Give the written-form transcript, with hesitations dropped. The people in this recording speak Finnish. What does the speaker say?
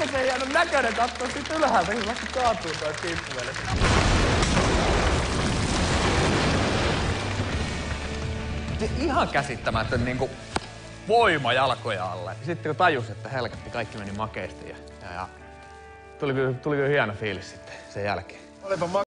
se ei jäänyt näköinen katsoa sit ylhäältä, kun lähti kaatuun toi piippuveli. Se ihan käsittämätön niinku voima jalkoja alle. Sitten kun tajus, että helkatti kaikki meni makeasti ja tuli kyllä hieno fiilis sitten sen jälkeen. Olipa